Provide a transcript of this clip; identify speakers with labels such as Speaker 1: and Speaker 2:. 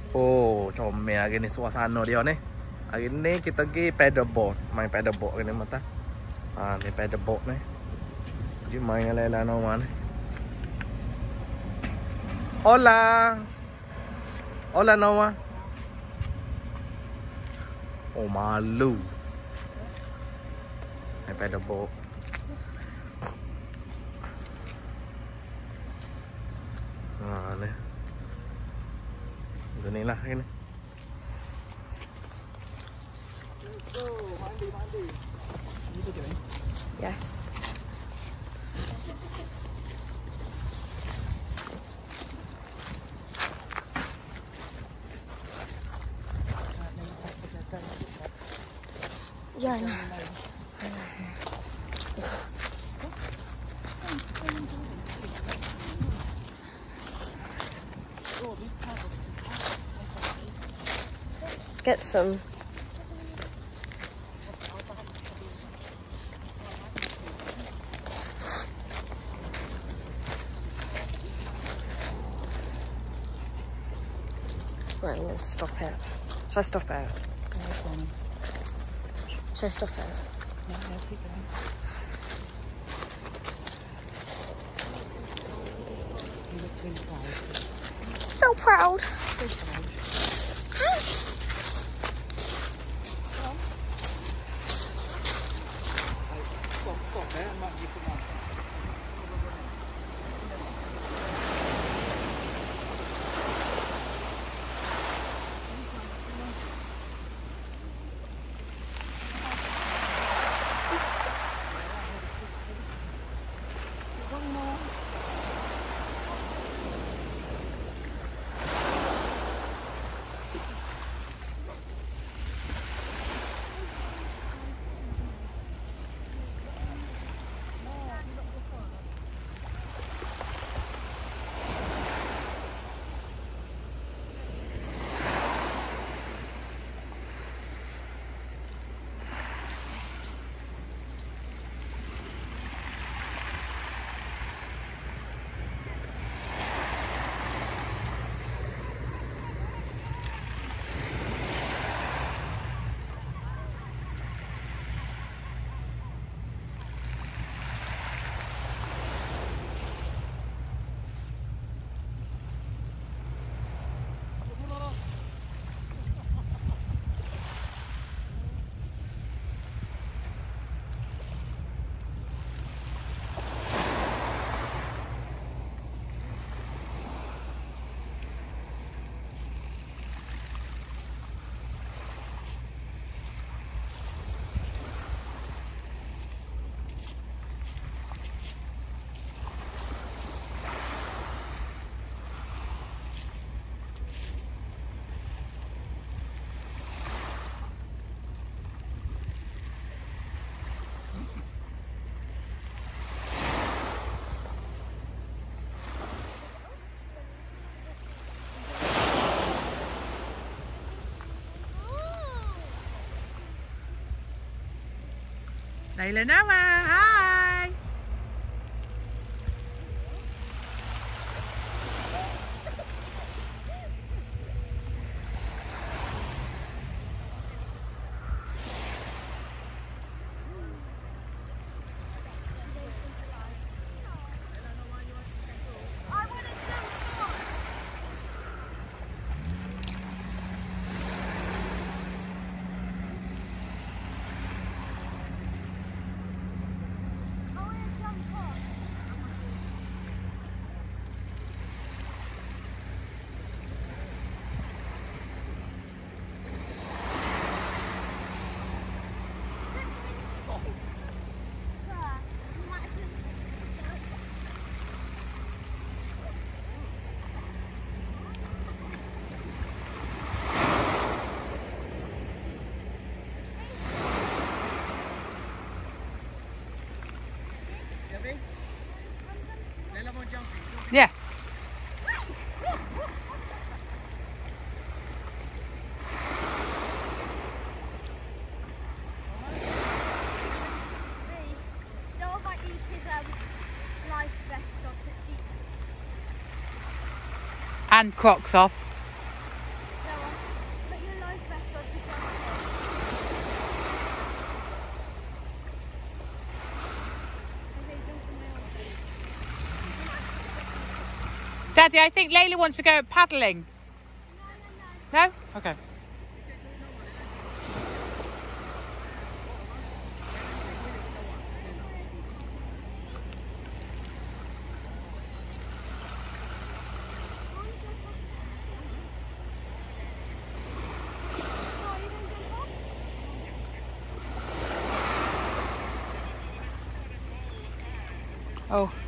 Speaker 1: Oh, comel hari ni suasana dia ni. Hari ni kita pergi paddleboard. Main paddleboard ni mata. Ha, ni paddleboard ni. Pergi main dengan Laila Noah ni. Hola. Hola Noah. Oh, malu. Main paddleboard. Ha, ni. Gini lah ini.
Speaker 2: Yes. Yeah. Get some. Right, I'm gonna stop it. Should I stop it? Should I stop it?
Speaker 3: No, keep going. You look really proud.
Speaker 2: So proud.
Speaker 3: Stop there, I might give them one. Laila Noah, hi! Yeah. And Crocs off. Daddy, I think Layla wants to go paddling. No? Okay. Oh.